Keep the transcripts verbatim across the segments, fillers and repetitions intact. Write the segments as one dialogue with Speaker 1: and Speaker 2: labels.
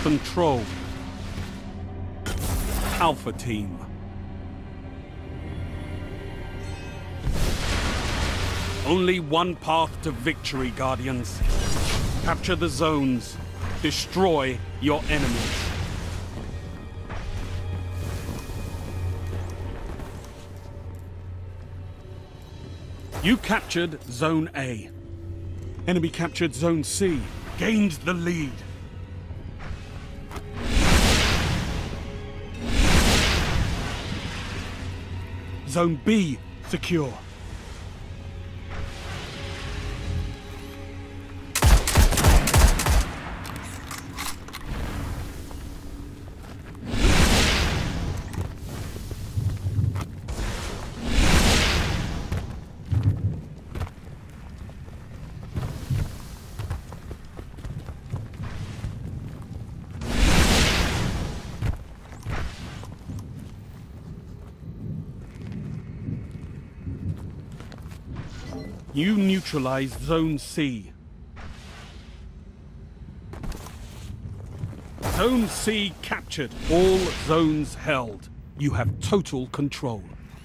Speaker 1: control. Alpha Team. Only one path to victory, Guardians. Capture the zones. Destroy your enemies. You captured Zone A. Enemy captured Zone C. Gained the lead. Zone B secure. You neutralized Zone C. Zone C captured. All zones held. You have total control.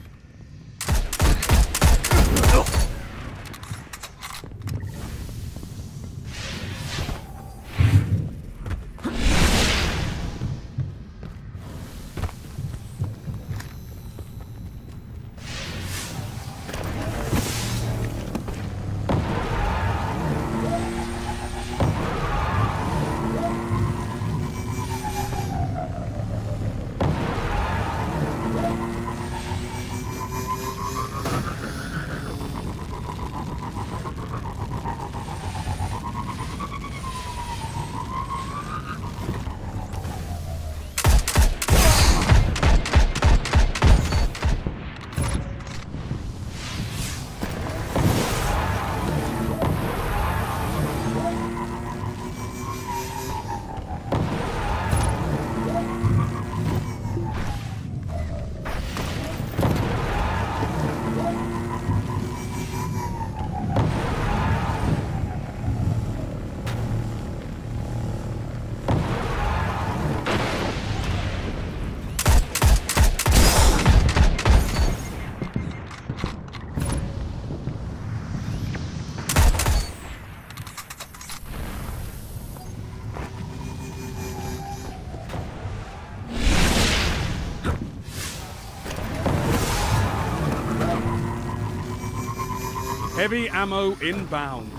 Speaker 1: Heavy ammo inbound.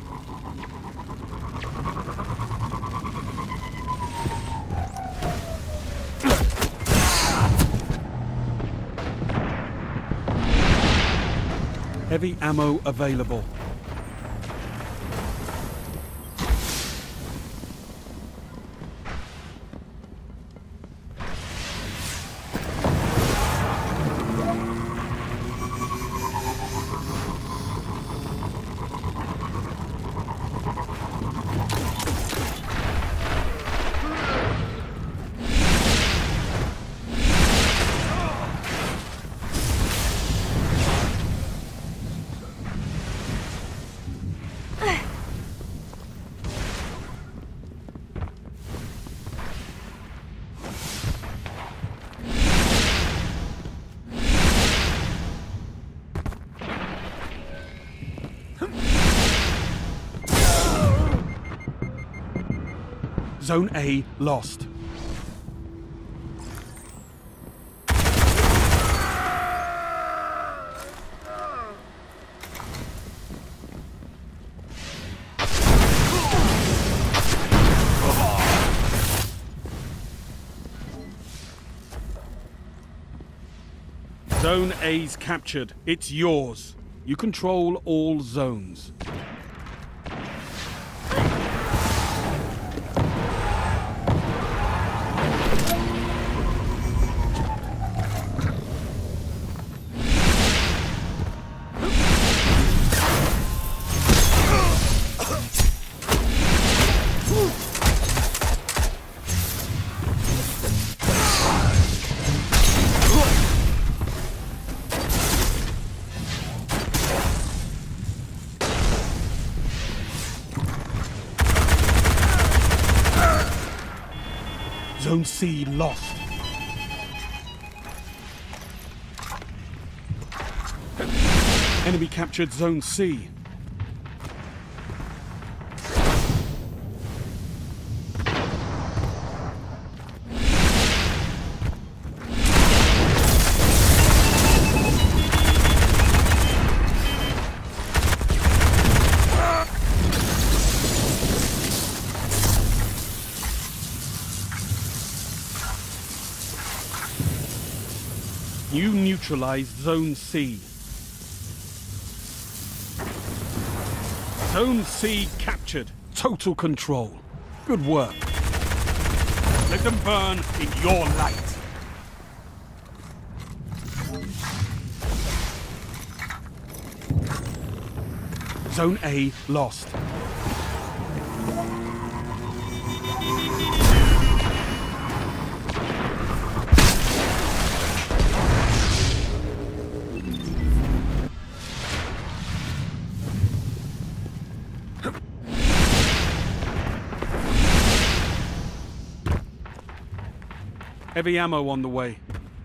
Speaker 1: Heavy ammo available. Zone A lost. Zone A's captured. It's yours. You control all zones. Zone C lost. Enemy captured Zone C. You neutralized Zone C. Zone C captured. Total control. Good work. Let them burn in your light. Zone A lost. Heavy ammo on the way.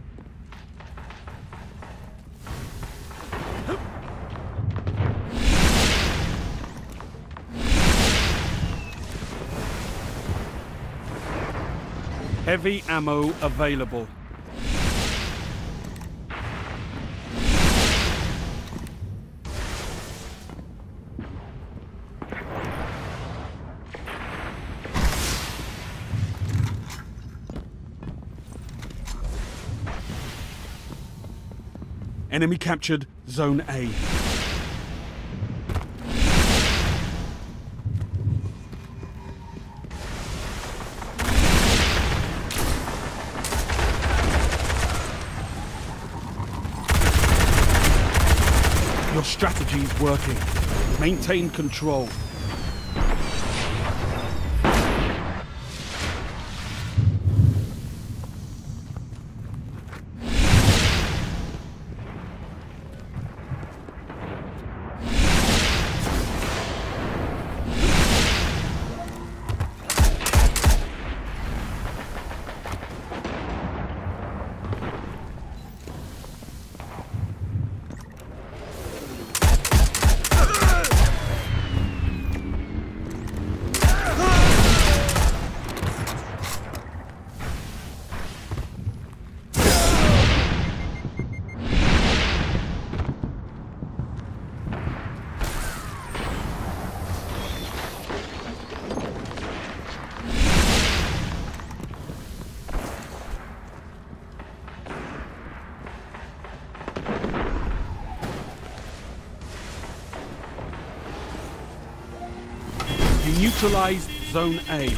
Speaker 1: Heavy ammo available. Enemy captured Zone A. Your strategy is working. Maintain control. You neutralized Zone A.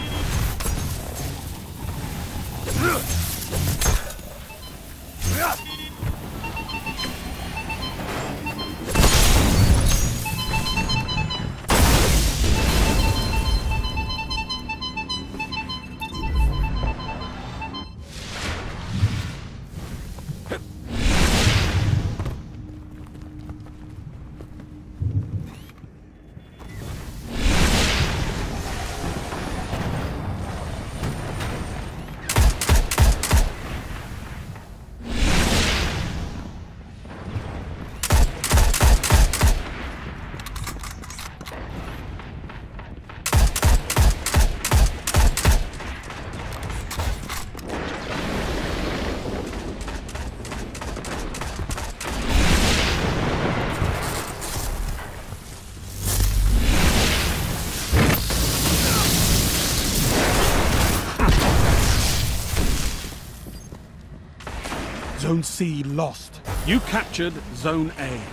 Speaker 1: Zone C lost. You captured Zone A.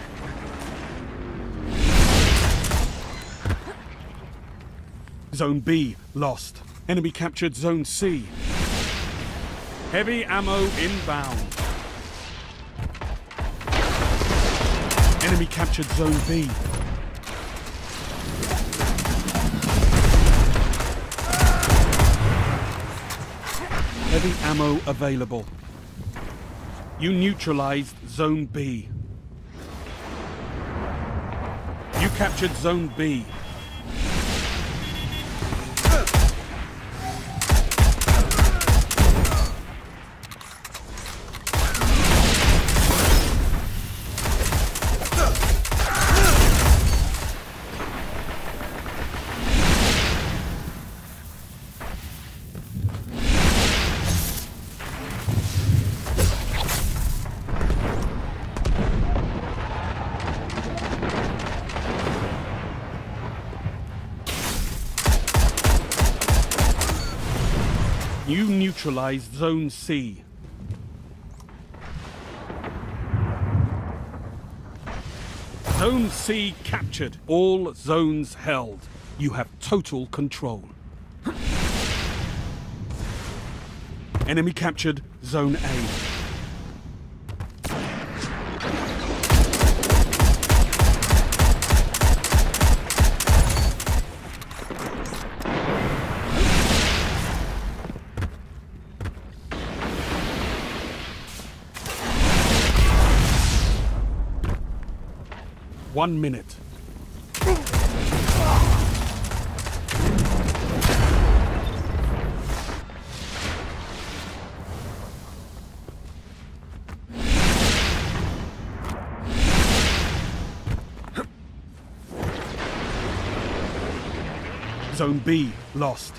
Speaker 1: Zone B lost. Enemy captured Zone C. Heavy ammo inbound. Enemy captured Zone B. Heavy ammo available. You neutralized Zone B. You captured Zone B. You neutralized Zone C. Zone C captured. All zones held. You have total control. Enemy captured Zone A. One minute. Zone B lost.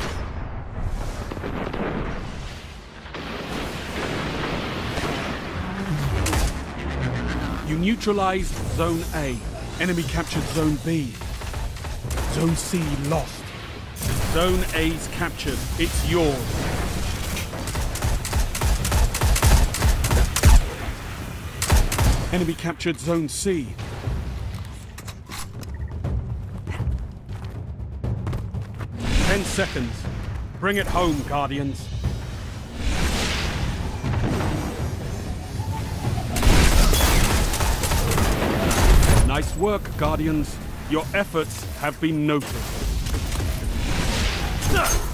Speaker 1: You neutralized Zone A. Enemy captured Zone B. Zone C lost. Zone A's captured. It's yours. Enemy captured Zone C. Ten seconds. Bring it home, Guardians. Nice work, Guardians. Your efforts have been noted.